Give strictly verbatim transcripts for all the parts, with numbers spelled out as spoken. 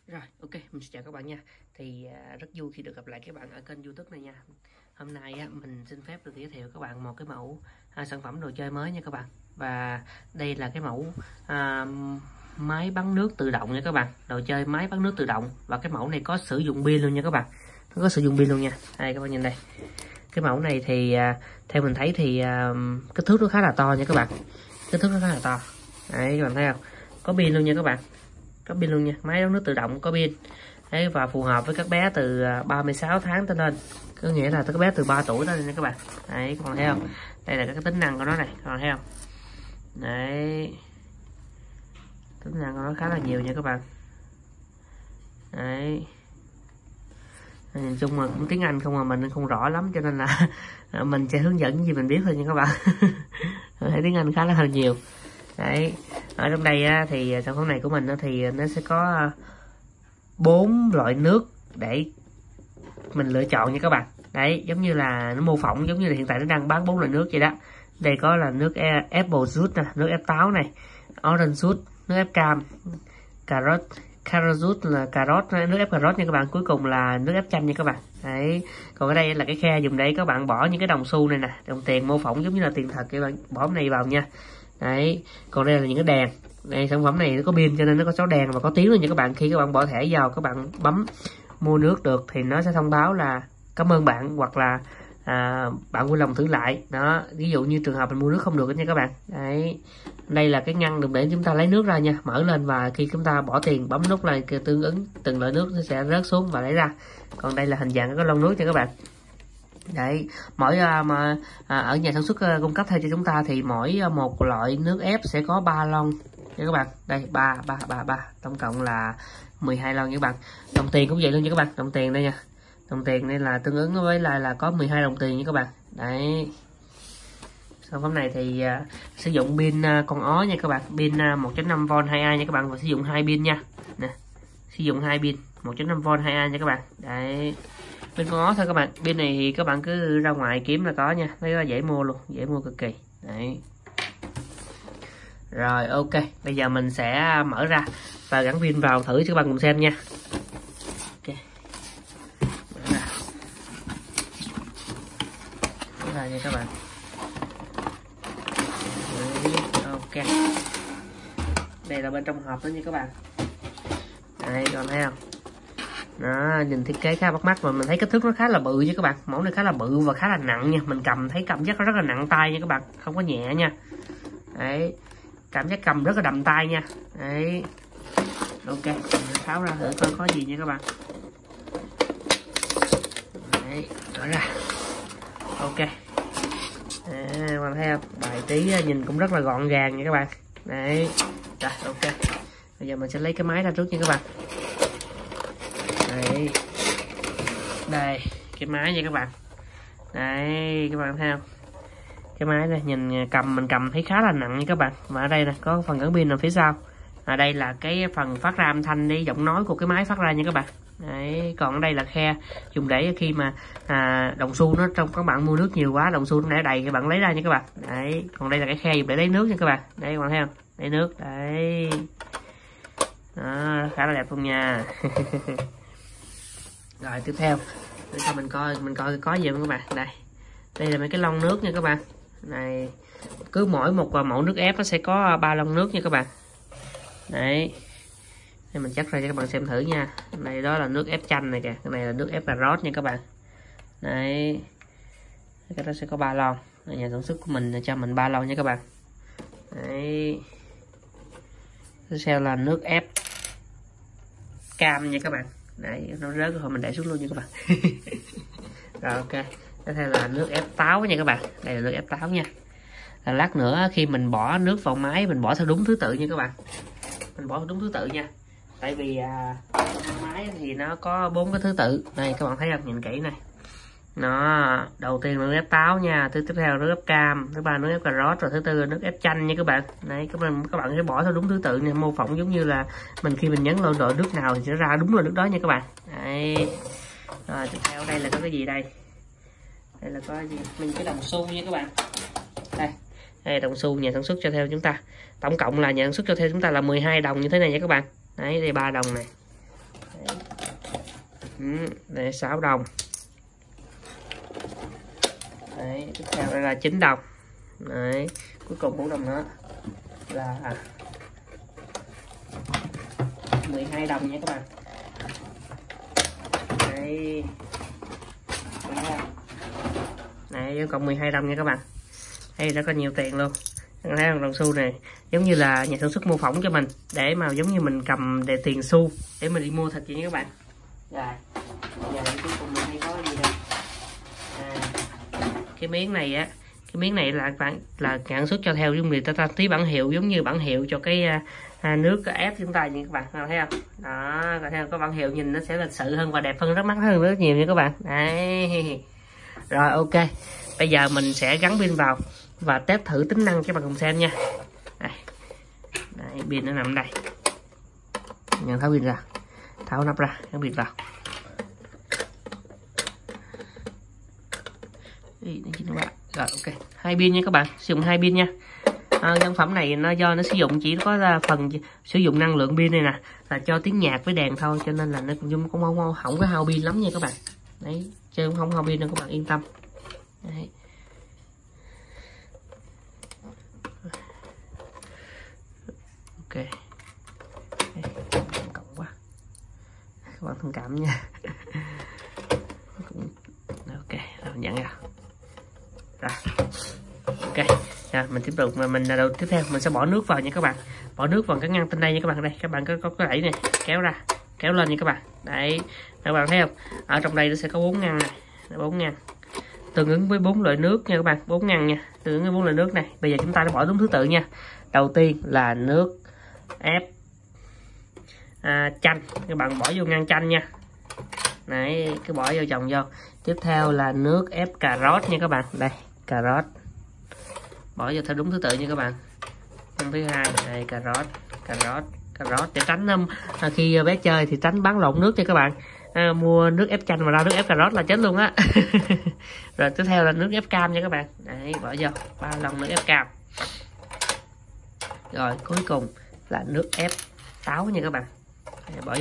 Rồi, ok, mình sẽ chào các bạn nha. Thì à, rất vui khi được gặp lại các bạn ở kênh YouTube này nha. Hôm nay á, mình xin phép được giới thiệu các bạn một cái mẫu à, sản phẩm đồ chơi mới nha các bạn. Và đây là cái mẫu à, máy bắn nước tự động nha các bạn. Đồ chơi máy bắn nước tự động. Và cái mẫu này có sử dụng pin luôn nha các bạn. Nó có sử dụng pin luôn nha. Đây các bạn nhìn đây. Cái mẫu này thì à, theo mình thấy thì à, kích thước nó khá là to nha các bạn. Kích thước nó khá là to. Đấy các bạn thấy không? Có pin luôn nha các bạn. Có pin luôn nha, máy nấu nước tự động có pin. Đấy, và phù hợp với các bé từ ba mươi sáu tháng trở lên, có nghĩa là các bé từ ba tuổi tới nha các bạn. Đấy các bạn thấy không, đây là các tính năng của nó này, các bạn thấy không. Đấy, tính năng của nó khá là nhiều nha các bạn. Đấy, nhìn chung là cũng tiếng Anh không mà mình không rõ lắm, cho nên là mình sẽ hướng dẫn gì mình biết thôi nha các bạn. Thấy tiếng Anh khá là nhiều. Đấy, ở trong đây á, thì sản phẩm này của mình á, thì nó sẽ có bốn loại nước để mình lựa chọn nha các bạn. Đấy, giống như là nó mô phỏng giống như là hiện tại nó đang bán bốn loại nước vậy đó. Đây có là nước apple juice nè, nước ép táo này, orange juice, nước ép cam, carrot, carrot juice là cà rốt, nước ép cà rốt nha các bạn. Cuối cùng là nước ép chanh nha các bạn. Đấy, còn ở đây là cái khe dùng để các bạn bỏ những cái đồng xu này nè, đồng tiền mô phỏng giống như là tiền thật, các bạn bỏ cái này vào nha. Đấy, còn đây là những cái đèn. Đây, sản phẩm này nó có pin cho nên nó có số đèn và có tiếng luôn nha các bạn. Khi các bạn bỏ thẻ vào, các bạn bấm mua nước được thì nó sẽ thông báo là cảm ơn bạn, hoặc là à, bạn vui lòng thử lại đó. Ví dụ như trường hợp mình mua nước không được nha các bạn. Đấy, đây là cái ngăn dùng để chúng ta lấy nước ra nha, mở lên và khi chúng ta bỏ tiền bấm nút này tương ứng từng loại nước nó sẽ rớt xuống và lấy ra. Còn đây là hình dạng cái lon nước nha các bạn. Đấy, mỗi uh, mà à, ở nhà sản xuất uh, cung cấp theo cho chúng ta thì mỗi uh, một loại nước ép sẽ có ba lon nha các bạn. Đây, ba ba ba ba tổng cộng là mười hai lon nha các bạn. Đồng tiền cũng vậy luôn nha các bạn. Đồng tiền đây nha. Đồng tiền đây là tương ứng với là là có mười hai đồng tiền nha các bạn. Đấy. Sản phẩm này thì uh, sử dụng pin uh, con ó nha các bạn, pin uh, một phẩy năm vôn hai A nha các bạn, và sử dụng hai pin nha. Nè. Sử dụng hai pin một phẩy năm vôn hai A nha các bạn. Đấy. Pin con ó thôi các bạn. Pin này thì các bạn cứ ra ngoài kiếm là có nha, thấy dễ mua luôn, dễ mua cực kỳ. Đấy. Rồi ok, bây giờ mình sẽ mở ra và gắn pin vào thử cho các bạn cùng xem nha. Ok, mở ra, mở ra nha các bạn. Đấy, ok, đây là bên trong hộp đó nha các bạn. Đây, còn thấy không? Đó, nhìn thiết kế khá bắt mắt và mình thấy kích thước nó khá là bự nha các bạn. Mẫu này khá là bự và khá là nặng nha. Mình cầm thấy cảm giác nó rất là nặng tay nha các bạn, không có nhẹ nha. Đấy, cảm giác cầm rất là đầm tay nha. Đấy, ok, mình tháo ra thử coi có gì nha các bạn. Đấy, mở ra. Ok, à, các bạn thấy không? Bài trí nhìn cũng rất là gọn gàng nha các bạn. Đấy, rồi ok, bây giờ mình sẽ lấy cái máy ra trước nha các bạn. Đây, đây cái máy nha các bạn. Đấy, các bạn thấy không? Cái máy này nhìn cầm mình cầm thấy khá là nặng nha các bạn. Và ở đây nè có phần gắn pin ở phía sau. Ở đây là cái phần phát ra âm thanh đi, giọng nói của cái máy phát ra nha các bạn. Đấy, còn ở đây là khe dùng để khi mà à, đồng xu nó trong các bạn mua nước nhiều quá, đồng xu nó để đầy các bạn lấy ra nha các bạn. Đấy, còn đây là cái khe dùng để lấy nước nha các bạn. Đấy các bạn thấy không? Lấy nước. Đấy. Đó, khá là đẹp luôn nha. Rồi tiếp theo để cho mình coi mình coi có gì không các bạn. Đây, đây là mấy cái lon nước nha các bạn. Này, cứ mỗi một mẫu nước ép nó sẽ có ba lon nước nha các bạn. Đấy, đây mình chắc ra cho các bạn xem thử nha. Đây đó là nước ép chanh này kìa, cái này là nước ép cà rốt nha các bạn. Đấy, cái đó sẽ có ba lon. Nhà sản xuất của mình cho mình ba lon nha các bạn. Đấy, tiếp theo là nước ép cam nha các bạn. Đấy, nó rớt rồi mình để xuống luôn nha các bạn. Rồi ok, tiếp theo là nước ép táo nha các bạn. Đây là nước ép táo nha. Là lát nữa khi mình bỏ nước vào máy mình bỏ theo đúng thứ tự nha các bạn. Mình bỏ theo đúng thứ tự nha. Tại vì à, máy thì nó có bốn cái thứ tự. Đây các bạn thấy không, nhìn kỹ này. Nó đầu tiên là nước ép táo nha, thứ tiếp theo là nước ép cam, thứ ba nước ép cà rốt, rồi thứ tư là nước ép chanh nha các bạn. Đấy, các bạn các bạn sẽ bỏ theo đúng thứ tự nha, mô phỏng giống như là mình khi mình nhấn vào đội nước nào thì sẽ ra đúng là nước đó nha các bạn. Đấy. Rồi tiếp theo đây là có cái gì đây? Đây là có gì? Mình cái đồng xu nha các bạn. Đây, đây đồng xu nhà sản xuất cho theo chúng ta. Tổng cộng là nhà sản xuất cho theo chúng ta là mười hai đồng như thế này nha các bạn. Đấy, đây ba đồng này. Ừ, đây sáu đồng. Đấy, tiếp theo đây là chín đồng. Đấy, cuối cùng bốn đồng nữa là mười hai đồng nha các bạn. Đấy. Đấy, cộng mười hai đồng nha các bạn. Đây đã có nhiều tiền luôn. Thấy không, đồng xu này giống như là nhà sản xuất mô phỏng cho mình để mà giống như mình cầm để tiền xu để mình đi mua thật vậy nha các bạn. Rồi, giờ cuối cùng mình hay có gì đây? À, cái miếng này á, cái miếng này là bạn là sản xuất cho theo dung người ta ta tí bản hiệu giống như bản hiệu cho cái à, nước ép chúng ta nha các bạn, thấy không? Đó, còn theo có bản hiệu nhìn nó sẽ lịch sự hơn và đẹp hơn, rất mắt hơn rất nhiều nha các bạn. Đấy. Rồi ok, bây giờ mình sẽ gắn pin vào và test thử tính năng cho bạn cùng xem nha. Đây. Đấy, pin nó nằm đây. Nhận tháo pin ra, tháo nắp ra, gắn pin vào. Rồi ok, hai pin nha các bạn, sử dụng hai pin nha. À, sản phẩm này nó do nó sử dụng chỉ có là phần sử dụng năng lượng pin này nè là cho tiếng nhạc với đèn thôi, cho nên là nó cũng không không không có hao pin lắm nha các bạn. Đấy, chứ không hao pin nên các bạn yên tâm. Đấy. Ok, cộng quá các bạn thông cảm nha. Ok, rồi nhận ra rồi. Ok, rồi mình tiếp tục mà mình là đầu tiếp theo mình sẽ bỏ nước vào nha các bạn, bỏ nước vào cái ngăn trên đây nha các bạn. Đây các bạn có có cái đẩy này, kéo ra kéo lên nha các bạn. Đấy, các bạn thấy không, ở trong đây nó sẽ có bốn ngăn này, bốn ngăn tương ứng với bốn loại nước nha các bạn, bốn ngăn nha, tương ứng với bốn loại nước này. Bây giờ chúng ta đã bỏ đúng thứ tự nha. Đầu tiên là nước ép à, chanh, các bạn bỏ vô ngăn chanh nha. Đấy, cứ bỏ vô chồng vô. Tiếp theo là nước ép cà rốt nha các bạn. Đây, cà rốt bỏ vô theo đúng thứ tự nha các bạn. Ngăn thứ hai đây, cà rốt, cà rốt, cà rốt để tránh à, khi bé chơi thì tránh bắn lộn nước nha các bạn. À, mua nước ép chanh mà ra nước ép cà rốt là chết luôn á. Rồi tiếp theo là nước ép cam nha các bạn. Đấy, bỏ vô ba lon nước ép cam. Rồi cuối cùng là nước ép táo nha các bạn. Đấy, bỏ vô.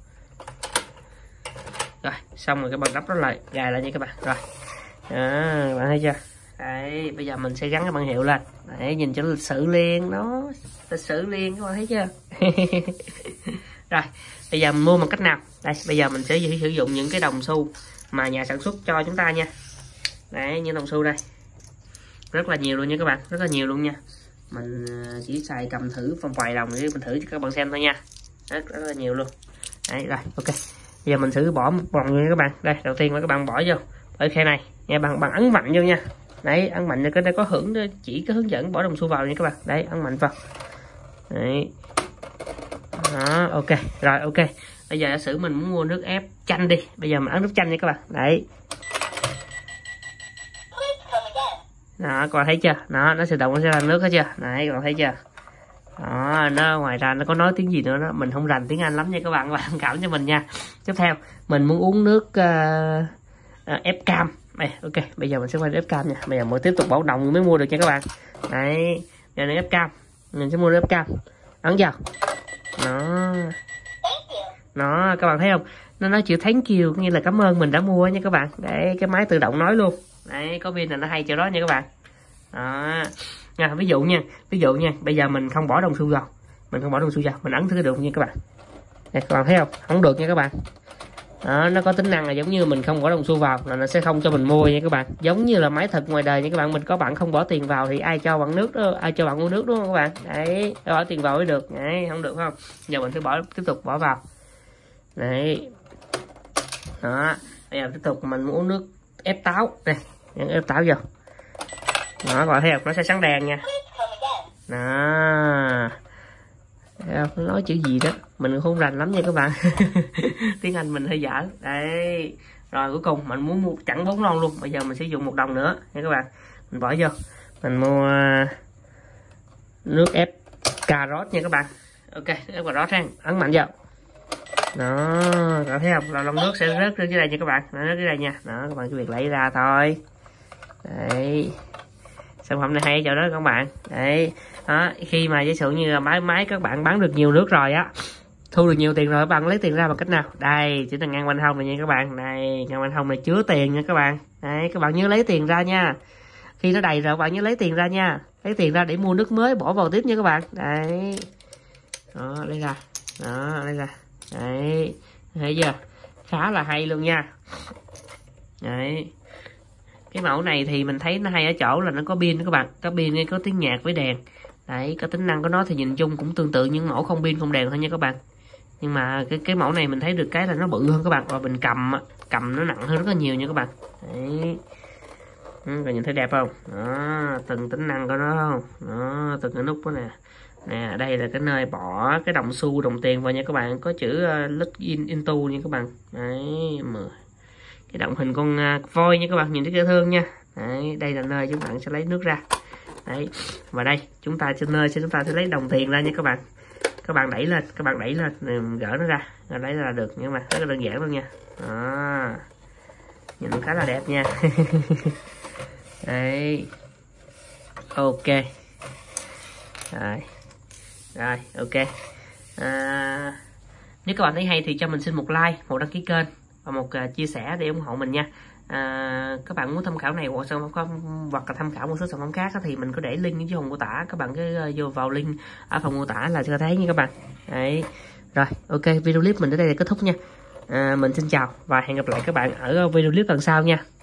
Rồi xong rồi các bạn đắp nó lại, gài lại nha các bạn. Rồi à, các bạn thấy chưa? Đấy, bây giờ mình sẽ gắn cái bảng hiệu lên. Đấy, nhìn cho lịch sử liền đó, lịch sử liền các bạn thấy chưa? Rồi bây giờ mình mua bằng cách nào? Đây, bây giờ mình sẽ sử dụng những cái đồng xu mà nhà sản xuất cho chúng ta nha. Đấy, những đồng xu đây rất là nhiều luôn nha các bạn, rất là nhiều luôn nha. Mình chỉ xài cầm thử vòng vài đồng để mình thử cho các bạn xem thôi nha. Rất, rất là nhiều luôn. Đấy, rồi ok, bây giờ mình thử bỏ một vòng nha các bạn. Đây, đầu tiên là các bạn bỏ vô ở khe này nha, bạn bạn ấn mạnh vô nha. Đấy, ấn mạnh cho cái đây có hưởng chỉ có hướng dẫn bỏ đồng xu vào nha các bạn. Đấy, ấn mạnh vào. Đấy. Đó, ok. Rồi ok. Bây giờ giả sử mình muốn mua nước ép chanh đi. Bây giờ mình ấn nút chanh nha các bạn. Đấy. Đó, các bạn thấy chưa? Đó, nó sẽ động, nó sẽ ra nước hết chưa? Đấy, các bạn thấy chưa? Đó, nó ngoài ra nó có nói tiếng gì nữa đó, mình không rành tiếng Anh lắm nha các bạn, các bạn thông cảm cho mình nha. Tiếp theo, mình muốn uống nước uh, uh, ép cam. Đây, ok, bây giờ mình sẽ quay ép cam nha. Bây giờ mình tiếp tục bảo đồng mới mua được nha các bạn. Đấy, giờ này ép cam, mình sẽ mua ép cam. Ấn vào. Đó. Đó, các bạn thấy không? Nó nói chữ thank you, như là cảm ơn mình đã mua nha các bạn. Đấy, cái máy tự động nói luôn. Đấy, có pin là nó hay chỗ đó nha các bạn. Đó. Nha, ví dụ nha, ví dụ nha, bây giờ mình không bỏ đồng xu vào. Mình không bỏ đồng xu vào, mình ấn thử được nha các bạn. Đây, các bạn thấy không? Không được nha các bạn. Đó, nó có tính năng là giống như mình không bỏ đồng xu vào là nó sẽ không cho mình mua nha các bạn. Giống như là máy thật ngoài đời nha các bạn, mình có bạn không bỏ tiền vào thì ai cho bạn nước đó, ai cho bạn mua nước đúng không các bạn? Đấy, phải bỏ tiền vào mới được. Đấy, không được không? Giờ mình phải bỏ tiếp tục bỏ vào. Đấy. Đó, bây giờ tiếp tục mình muốn uống nước ép táo. Đây, nhấn ép táo vô. Đó, các bạn thấy không? Nó sẽ sáng đèn nha. Đó. Nó nói chữ gì đó mình không rành lắm nha các bạn. Tiếng Anh mình hơi dở. Đây. Rồi cuối cùng mình muốn mua chẳng bốn lon luôn. Bây giờ mình sử dụng một đồng nữa nha các bạn. Mình bỏ vô. Mình mua nước ép cà rốt nha các bạn. Ok, nước ép cà rốt ha. Ấn mạnh vào. Đó, các bạn thấy không? Là lon nước sẽ rớt dưới đây nha các bạn. Nó rớt dưới đây nha. Đó, các bạn chỉ việc lấy ra thôi. Đấy. Sản phẩm này hay chỗ đó các bạn. Đấy. Đó, khi mà giả sử như là máy máy các bạn bán được nhiều nước rồi á thu được nhiều tiền rồi các bạn lấy tiền ra bằng cách nào? Đây chỉ là ngăn bên hông này nha các bạn. Đây ngăn bên hông này chứa tiền nha các bạn. Đấy các bạn nhớ lấy tiền ra nha. Khi nó đầy rồi các bạn nhớ lấy tiền ra nha. Lấy tiền ra để mua nước mới bỏ vào tiếp nha các bạn. Đấy. Đó lấy ra. Đó lấy ra. Đấy. Thấy chưa? Khá là hay luôn nha. Đấy. Cái mẫu này thì mình thấy nó hay ở chỗ là nó có pin các bạn. Có pin, có tiếng nhạc với đèn. Đấy, cái tính năng của nó thì nhìn chung cũng tương tự những mẫu không pin không đèn thôi nha các bạn. Nhưng mà cái cái mẫu này mình thấy được cái là nó bự hơn các bạn, và mình cầm cầm nó nặng hơn rất là nhiều nha các bạn. Đấy. Ừ, bạn nhìn thấy đẹp không? Đó, từng tính năng của nó không? Đó, từng cái nút đó nè. Nè, đây là cái nơi bỏ cái đồng xu đồng tiền vào nha các bạn, có chữ uh, look in into nha các bạn. Đấy, cái động hình con uh, voi nha các bạn, nhìn thấy dễ thương nha. Đấy, đây là nơi chúng bạn sẽ lấy nước ra. Đấy, và đây chúng ta trên nơi chúng ta sẽ lấy đồng tiền ra nha các bạn. Các bạn đẩy lên, các bạn đẩy lên gỡ nó ra, rồi lấy ra là được, nhưng mà rất là đơn giản luôn nha. Đó, nhìn khá là đẹp nha. Đấy, ok, rồi, rồi ok. À, nếu các bạn thấy hay thì cho mình xin một like, một đăng ký kênh và một uh, chia sẻ để ủng hộ mình nha. À, các bạn muốn tham khảo này hoặc sản phẩm hoặc là tham khảo một số sản phẩm khác thì mình có để link ở dưới phần mô tả, các bạn cứ uh, vô vào link ở phần mô tả là sẽ thấy nha các bạn. Đấy, rồi ok, video clip mình đến đây là kết thúc nha. À, mình xin chào và hẹn gặp lại các bạn ở video clip lần sau nha.